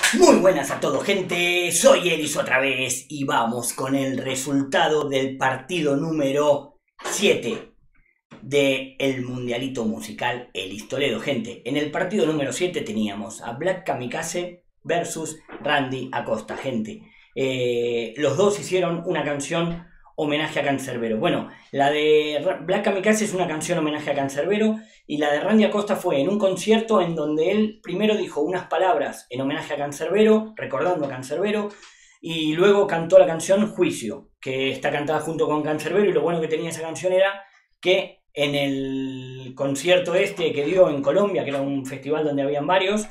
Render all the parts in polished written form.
Muy buenas a todos, gente, soy Elis otra vez y vamos con el resultado del partido número 7 del Mundialito Musical Elis Toledo, gente. En el partido número 7 teníamos a Black Kamikaze versus Randy Acosta, gente. Los dos hicieron una canción homenaje a Canserbero. Bueno, la de Black Kamikaze es una canción homenaje a Canserbero y la de Randy Acosta fue en un concierto en donde él primero dijo unas palabras en homenaje a Canserbero, recordando a Canserbero, y luego cantó la canción Juicio, que está cantada junto con Canserbero, y lo bueno que tenía esa canción era que en el concierto este que dio en Colombia, que era un festival donde habían varios,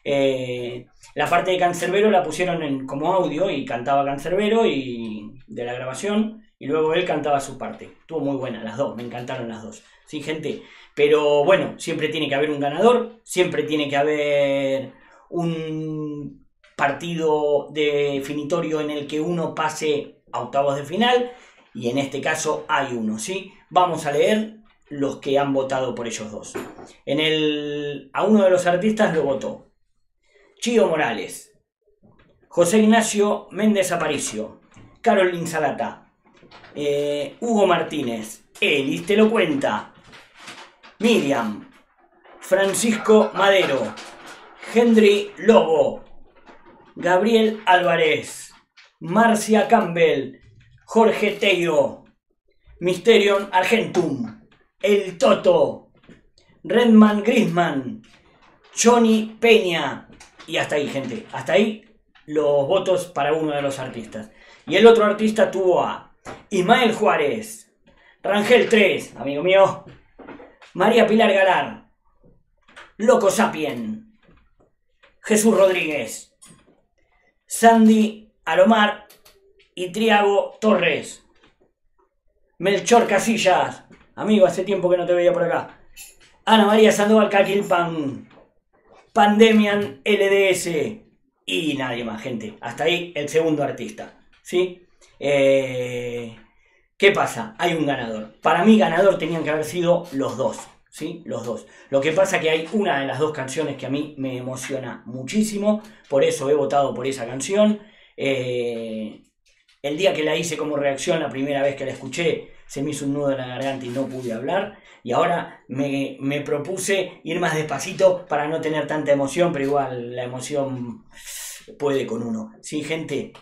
la parte de Canserbero la pusieron como audio y cantaba Canserbero y de la grabación, y luego él cantaba su parte. Estuvo muy buena las dos, me encantaron las dos. Sí, gente, pero bueno, siempre tiene que haber un ganador, siempre tiene que haber un partido definitorio en el que uno pase a octavos de final, y en este caso hay uno, ¿sí? Vamos a leer los que han votado por ellos dos. A uno de los artistas lo votó Chío Morales, José Ignacio Méndez Aparicio, Carolyn Salata, Hugo Martínez, Elis te lo cuenta, Miriam, Francisco Madero, Henry Lobo, Gabriel Álvarez, Marcia Campbell, Jorge Teiro, Mysterion Argentum, El Toto, Redman Grisman, Johnny Peña, y hasta ahí, gente, hasta ahí los votos para uno de los artistas. Y el otro artista tuvo a Ismael Juárez, Rangel 3, amigo mío, María Pilar Galar, Loco Sapien, Jesús Rodríguez, Sandy Alomar y Triago Torres, Melchor Casillas, amigo, hace tiempo que no te veía por acá, Ana María Sandoval Caquilpan, Pandemian LDS y nadie más, gente. Hasta ahí el segundo artista, ¿sí? ¿Qué pasa? Hay un ganador. Para mí ganador tenían que haber sido los dos, ¿sí? Los dos. Lo que pasa que hay una de las dos canciones que a mí me emociona muchísimo, por eso he votado por esa canción. El día que la hice como reacción, la primera vez que la escuché, se me hizo un nudo en la garganta y no pude hablar. Y ahora me propuse ir más despacito para no tener tanta emoción, pero igual la emoción puede con uno. Sí, gente,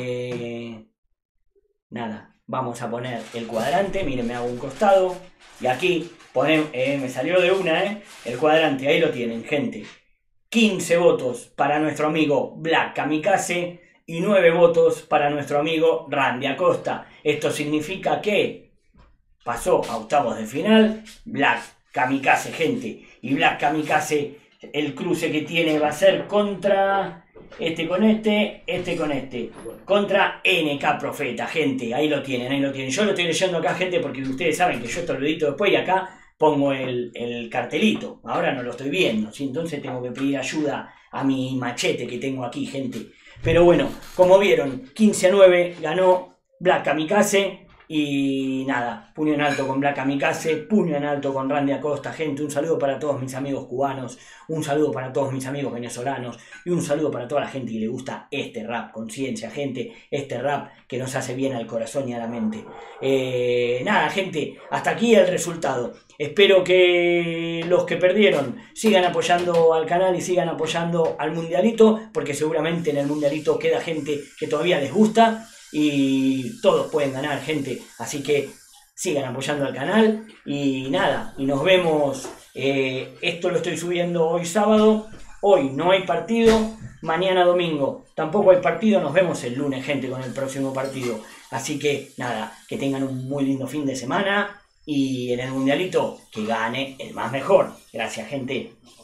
nada, vamos a poner el cuadrante. Miren, me hago un costado y aquí me salió de una, el cuadrante, ahí lo tienen, gente. 15 votos para nuestro amigo Black Kamikaze y 9 votos para nuestro amigo Randy Acosta. Esto significa que pasó a octavos de final Black Kamikaze, gente. Y Black Kamikaze, el cruce que tiene va a ser contra este con este con este. Contra NK Profeta, gente. Ahí lo tienen, ahí lo tienen. Yo lo estoy leyendo acá, gente, porque ustedes saben que yo esto lo edito después y acá pongo el cartelito. Ahora no lo estoy viendo, ¿sí? Entonces tengo que pedir ayuda a mi machete que tengo aquí, gente. Pero bueno, como vieron, 15-9 ganó Black Kamikaze. Y nada, puño en alto con Black Kamikaze, puño en alto con Randy Acosta, gente. Un saludo para todos mis amigos cubanos, un saludo para todos mis amigos venezolanos y un saludo para toda la gente que le gusta este rap, conciencia, gente, este rap que nos hace bien al corazón y a la mente. Nada, gente, hasta aquí el resultado. Espero que los que perdieron sigan apoyando al canal y sigan apoyando al Mundialito, porque seguramente en el Mundialito queda gente que todavía les gusta. Y todos pueden ganar, gente, así que sigan apoyando al canal y nada, y nos vemos. Esto lo estoy subiendo hoy sábado, hoy no hay partido, mañana domingo tampoco hay partido, nos vemos el lunes, gente, con el próximo partido. Así que nada, que tengan un muy lindo fin de semana y en el Mundialito que gane el más mejor. Gracias, gente.